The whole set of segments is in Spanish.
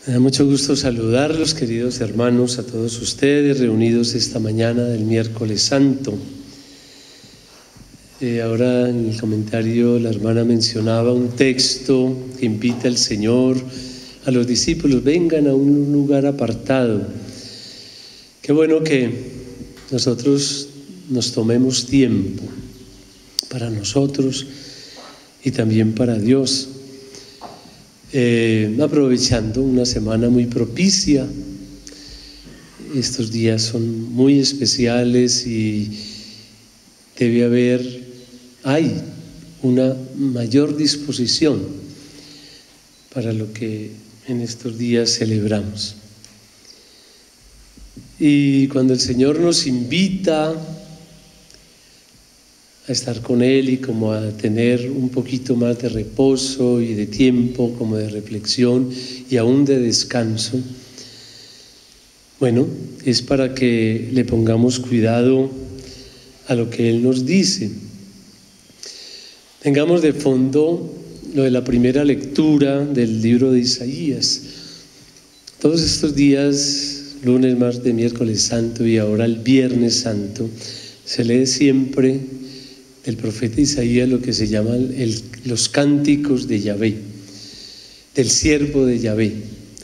Me da mucho gusto saludarlos, queridos hermanos, a todos ustedes reunidos esta mañana del miércoles santo. Ahora en el comentario la hermana mencionaba un texto que invita al Señor a los discípulos: vengan a un lugar apartado. Qué bueno que nosotros nos tomemos tiempo para nosotros y también para Dios. Aprovechando una semana muy propicia, estos días son muy especiales y hay una mayor disposición para lo que en estos días celebramos. Y cuando el Señor nos invita a estar con Él y como a tener un poquito más de reposo y de tiempo, como de reflexión y aún de descanso, bueno, es para que le pongamos cuidado a lo que Él nos dice. Tengamos de fondo lo de la primera lectura del libro de Isaías. Todos estos días, lunes, martes, miércoles santo y ahora el viernes santo, se lee siempre del profeta Isaías lo que se llaman los cánticos de Yahvé, del siervo de Yahvé.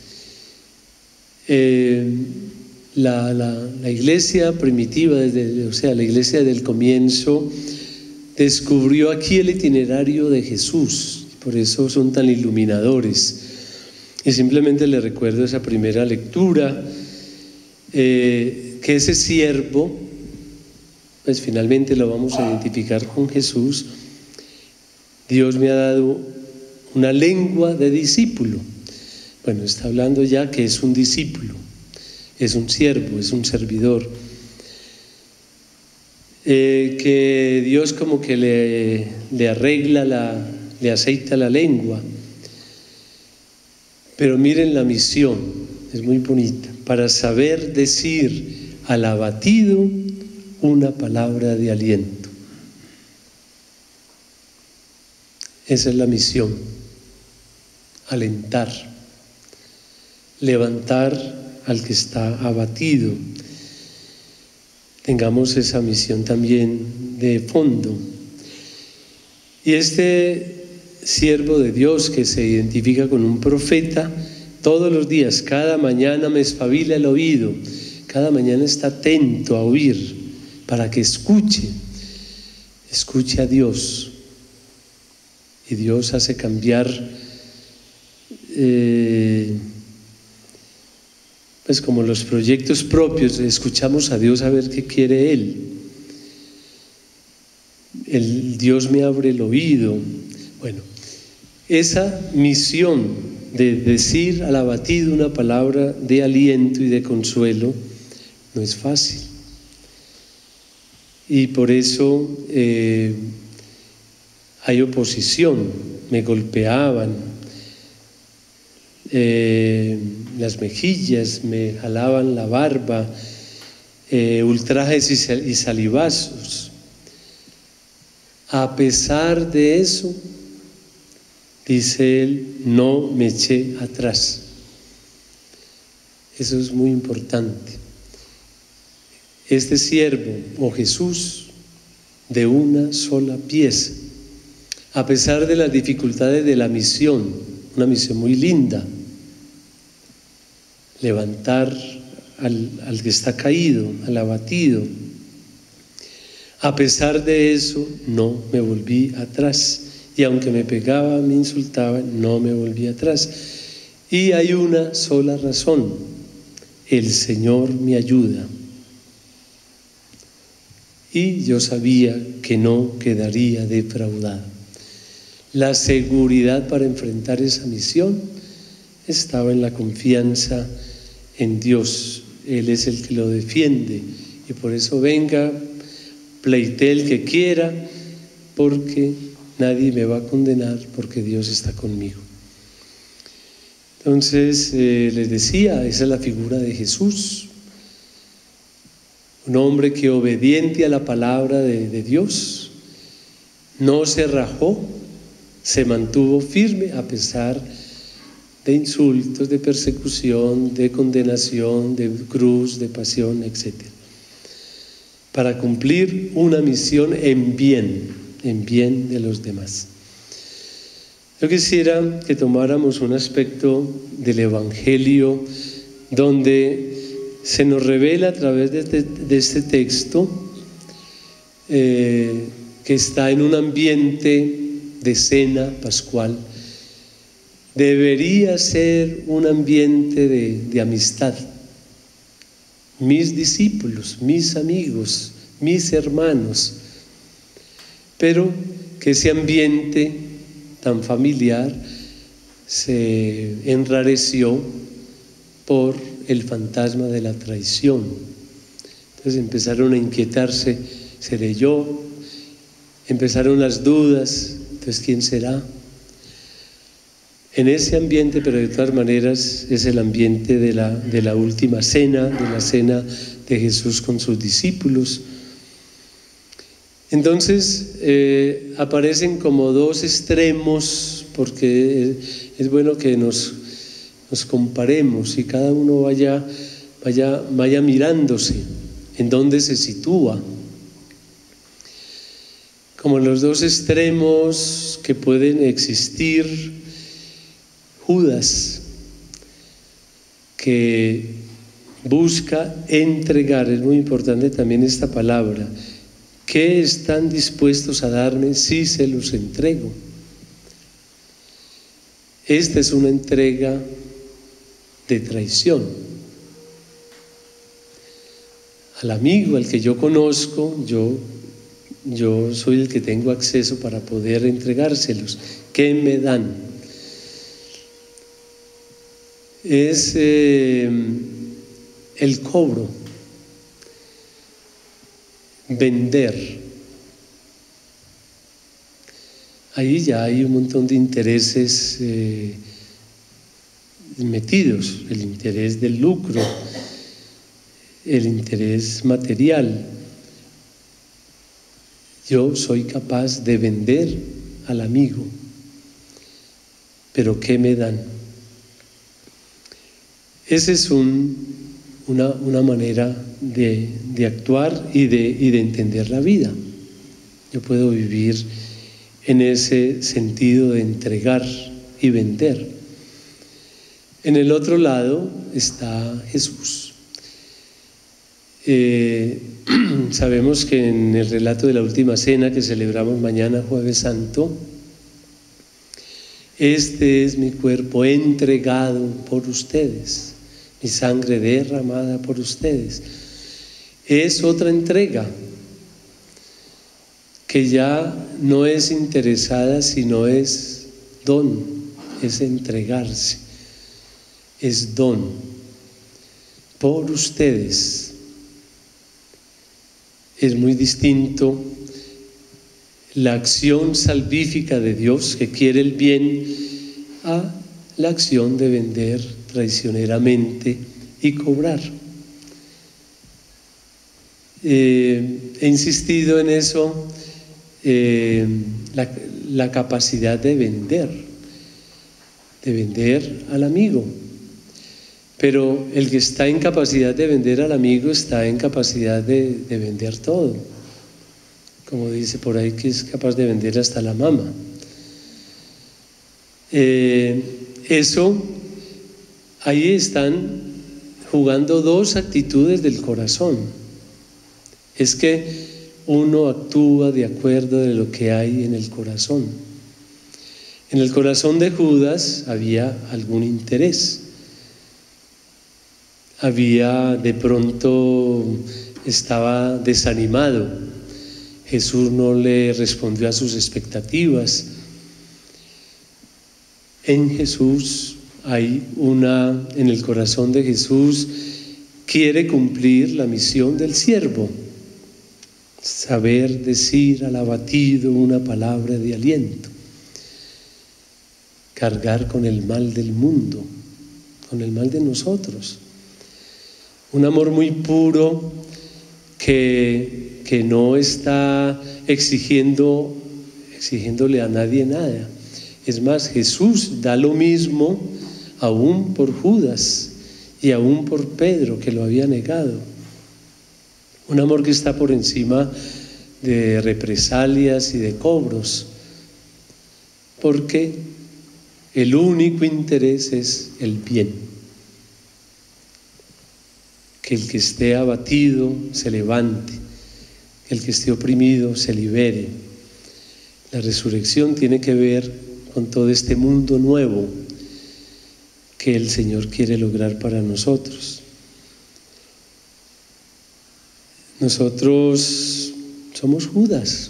La iglesia primitiva, la iglesia del comienzo, descubrió aquí el itinerario de Jesús, por eso son tan iluminadores. Y simplemente les recuerdo esa primera lectura, que ese siervo, pues finalmente lo vamos a identificar con Jesús. Dios me ha dado una lengua de discípulo. Bueno, está hablando ya que es un discípulo, es un siervo, es un servidor. Que Dios como que le arregla, le aceita la lengua. Pero miren la misión, es muy bonita: para saber decir al abatido una palabra de aliento. Esa es la misión: alentar, levantar al que está abatido. Tengamos esa misión también de fondo. Y este siervo de Dios que se identifica con un profeta, todos los días, cada mañana me espabila el oído, cada mañana está atento a oír, para que escuche a Dios. Y Dios hace cambiar, pues como los proyectos propios, escuchamos a Dios a ver qué quiere Él. Dios me abre el oído. Bueno, esa misión de decir al abatido una palabra de aliento y de consuelo no es fácil. Y por eso hay oposición. Me golpeaban las mejillas, me jalaban la barba, ultrajes y salivazos. A pesar de eso, dice él, no me eché atrás. Eso es muy importante. Este siervo, o Jesús, de una sola pieza, a pesar de las dificultades de la misión, una misión muy linda: levantar al que está caído, al abatido. A pesar de eso, no me volví atrás. Y aunque me pegaba, me insultaba, no me volví atrás. Y hay una sola razón: el Señor me ayuda. Y yo sabía que no quedaría defraudado. La seguridad para enfrentar esa misión estaba en la confianza en Dios. Él es el que lo defiende. Y por eso venga, pleitee el que quiera, porque nadie me va a condenar, porque Dios está conmigo. Entonces, les decía, esa es la figura de Jesús. Un hombre que, obediente a la palabra de Dios, no se rajó, se mantuvo firme a pesar de insultos, de persecución, de condenación, de cruz, de pasión, etc. Para cumplir una misión en bien de los demás. Yo quisiera que tomáramos un aspecto del Evangelio donde se nos revela a través de este texto que está en un ambiente de cena pascual. Debería ser un ambiente de amistad. Mis discípulos, mis amigos, mis hermanos. Pero que ese ambiente tan familiar se enrareció por el fantasma de la traición. Entonces empezaron a inquietarse, ¿seré yo? Empezaron las dudas, entonces ¿quién será? En ese ambiente, pero de todas maneras es el ambiente de la última cena, de la cena de Jesús con sus discípulos. Entonces aparecen como dos extremos, porque es bueno que nos comparemos y cada uno vaya mirándose en dónde se sitúa. Como los dos extremos que pueden existir. Judas, que busca entregar, es muy importante también esta palabra, ¿qué están dispuestos a darme si se los entrego? Esta es una entrega de traición. Al amigo, al que yo conozco, yo soy el que tengo acceso para poder entregárselos. ¿Qué me dan? Es el cobro, vender. Ahí ya hay un montón de intereses metidos, el interés del lucro, el interés material. Yo soy capaz de vender al amigo, pero ¿qué me dan? Esa es una manera de actuar y de entender la vida. Yo puedo vivir en ese sentido de entregar y vender. En el otro lado está Jesús. Sabemos que en el relato de la última cena que celebramos mañana, Jueves Santo, este es mi cuerpo entregado por ustedes. Mi sangre derramada por ustedes. Es otra entrega que ya no es interesada, sino es don, es entregarse, es don por ustedes. Es muy distinto la acción salvífica de Dios que quiere el bien a la acción de vender traicioneramente y cobrar. He insistido en eso, la capacidad de vender al amigo. Pero el que está en capacidad de vender al amigo está en capacidad de vender todo. Como dice por ahí que es capaz de vender hasta la mama. Ahí están jugando dos actitudes del corazón. Es que uno actúa de acuerdo de lo que hay en el corazón. En el corazón de Judas había algún interés. De pronto estaba desanimado. Jesús no le respondió a sus expectativas. En Jesús en el corazón de Jesús quiere cumplir la misión del siervo, saber decir al abatido una palabra de aliento, cargar con el mal del mundo, con el mal de nosotros. Un amor muy puro que no está exigiéndole a nadie nada. Es más, Jesús da lo mismo aún por Judas y aún por Pedro, que lo había negado. Un amor que está por encima de represalias y de cobros, porque el único interés es el bien. Que el que esté abatido se levante, que el que esté oprimido se libere. La resurrección tiene que ver con todo este mundo nuevo que el Señor quiere lograr para nosotros. Nosotros somos Judas.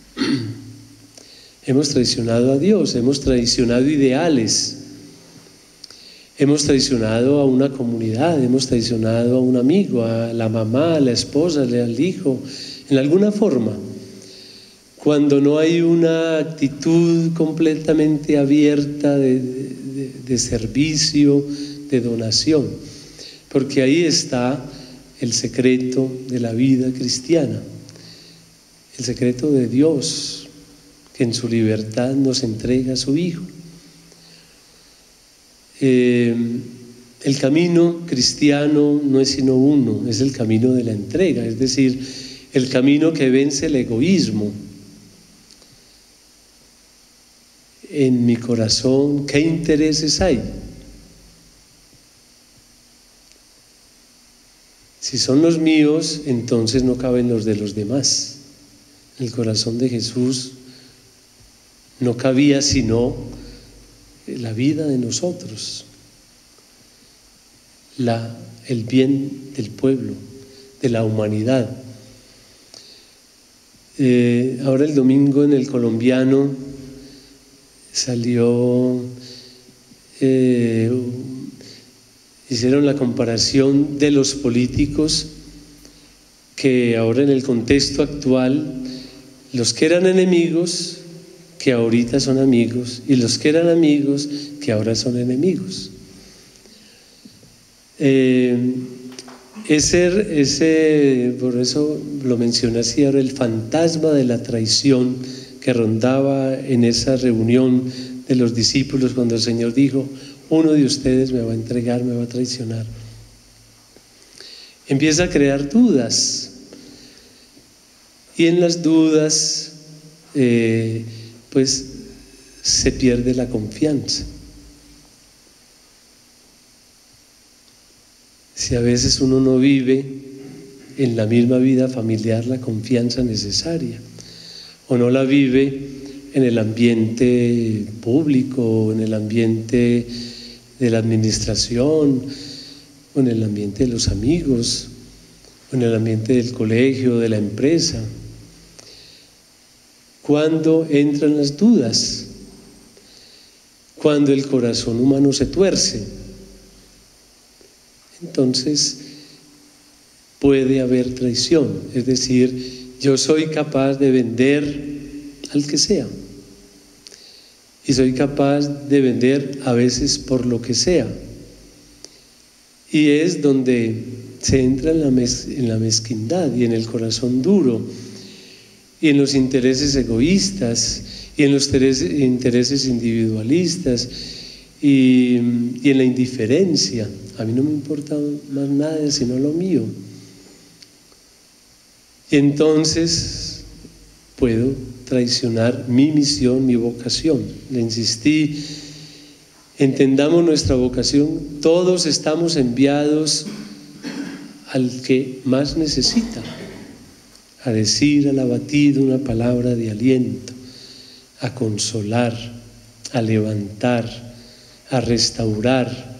Hemos traicionado a Dios, hemos traicionado ideales, hemos traicionado a una comunidad, hemos traicionado a un amigo, a la mamá, a la esposa, al hijo, en alguna forma. Cuando no hay una actitud completamente abierta de servicio, de donación, porque ahí está el secreto de la vida cristiana, el secreto de Dios, que en su libertad nos entrega a su Hijo. El camino cristiano no es sino uno, es el camino de la entrega, es decir, el camino que vence el egoísmo. En mi corazón, ¿qué intereses hay? Si son los míos, entonces no caben los de los demás. En el corazón de Jesús no cabía sino la vida de nosotros, el bien del pueblo, de la humanidad. Ahora el domingo en el Colombiano salió, hicieron la comparación de los políticos que ahora en el contexto actual, los que eran enemigos, que ahorita son amigos, y los que eran amigos, que ahora son enemigos. Por eso lo mencioné así ahora, el fantasma de la traición que rondaba en esa reunión de los discípulos cuando el Señor dijo: uno de ustedes me va a entregar, me va a traicionar. Empieza a crear dudas, y en las dudas pues se pierde la confianza. Si a veces uno no vive en la misma vida familiar la confianza necesaria, o no la vive en el ambiente público, en el ambiente de la administración, o en el ambiente de los amigos, o en el ambiente del colegio, de la empresa. Cuando entran las dudas, cuando el corazón humano se tuerce, entonces puede haber traición. Es decir, yo soy capaz de vender al que sea, y soy capaz de vender a veces por lo que sea, y es donde se entra en la mezquindad y en el corazón duro, y en los intereses egoístas, y en los intereses individualistas, y en la indiferencia. A mí no me importa más nada sino lo mío. Y entonces puedo traicionar mi misión, mi vocación. Le insistí, entendamos nuestra vocación. Todos estamos enviados al que más necesita, a decir al abatido una palabra de aliento, a consolar, a levantar, a restaurar.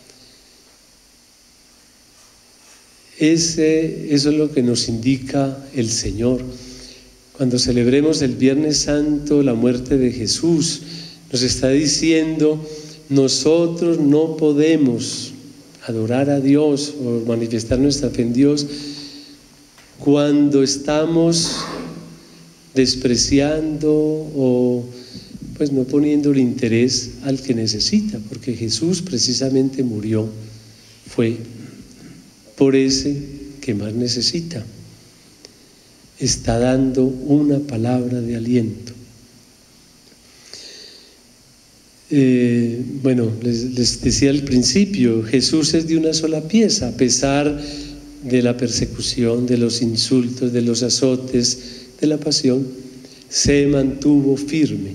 Eso es lo que nos indica el Señor. Cuando celebremos el Viernes Santo la muerte de Jesús, nos está diciendo: nosotros no podemos adorar a Dios o manifestar nuestra fe en Dios cuando estamos despreciando o pues no poniendo el interés al que necesita, porque Jesús precisamente murió, fue por ese que más necesita. Está dando una palabra de aliento. Bueno, les decía al principio, Jesús es de una sola pieza, a pesar de la persecución, de los insultos, de los azotes, de la pasión, se mantuvo firme.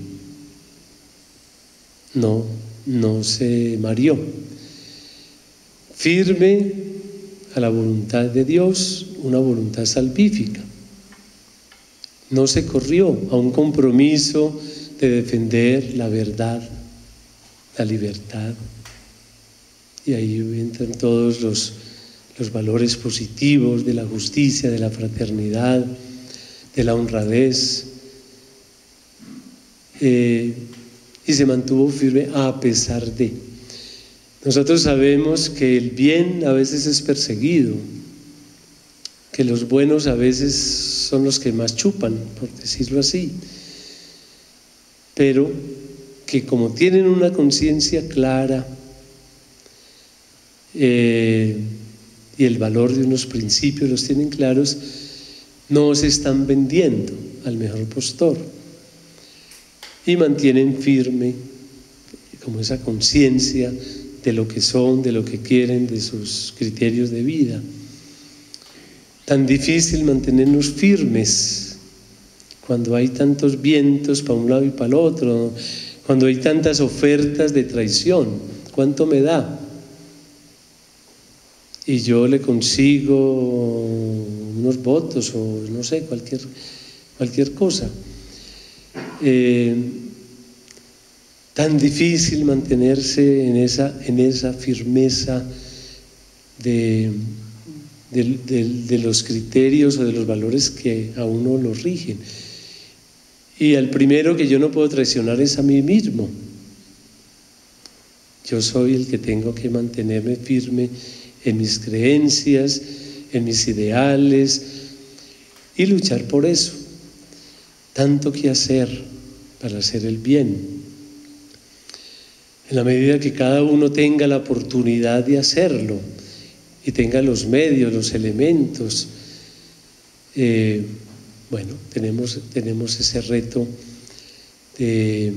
No se mareó. Firme a la voluntad de Dios, una voluntad salvífica. No se corrió a un compromiso de defender la verdad, la libertad. Y ahí entran todos los valores positivos de la justicia, de la fraternidad, de la honradez. Y se mantuvo firme a pesar de. Nosotros sabemos que el bien a veces es perseguido, que los buenos a veces son los que más chupan, por decirlo así, pero que como tienen una conciencia clara y el valor de unos principios los tienen claros, no se están vendiendo al mejor postor y mantienen firme como esa conciencia de lo que son, de lo que quieren, de sus criterios de vida. Tan difícil mantenernos firmes cuando hay tantos vientos para un lado y para el otro, cuando hay tantas ofertas de traición. ¿Cuánto me da? Y yo le consigo unos votos o no sé, cualquier cosa. Tan difícil mantenerse en esa firmeza de los criterios o de los valores que a uno lo rigen. Y al primero que yo no puedo traicionar es a mí mismo. Yo soy el que tengo que mantenerme firme en mis creencias, en mis ideales y luchar por eso. Tanto que hacer para hacer el bien. En la medida que cada uno tenga la oportunidad de hacerlo y tenga los medios, los elementos, bueno, tenemos ese reto de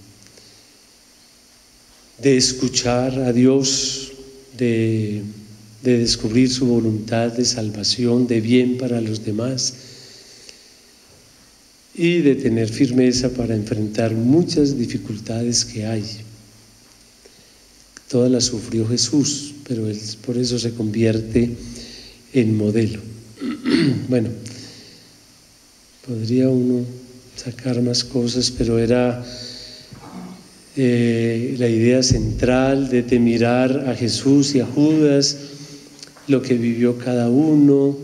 escuchar a Dios, de descubrir su voluntad de salvación, de bien para los demás y de tener firmeza para enfrentar muchas dificultades que hay. Todas las sufrió Jesús, pero Él por eso se convierte en modelo. Bueno, podría uno sacar más cosas, pero era la idea central de mirar a Jesús y a Judas, lo que vivió cada uno,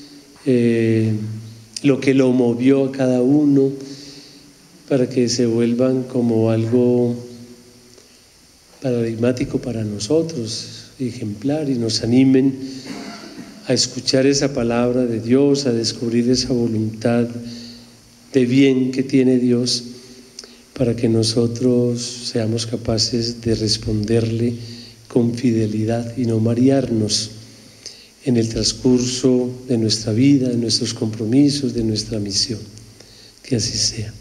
lo que lo movió a cada uno, para que se vuelvan como algo paradigmático para nosotros, ejemplar, y nos animen a escuchar esa palabra de Dios, a descubrir esa voluntad de bien que tiene Dios, para que nosotros seamos capaces de responderle con fidelidad y no marearnos en el transcurso de nuestra vida, de nuestros compromisos, de nuestra misión. Que así sea.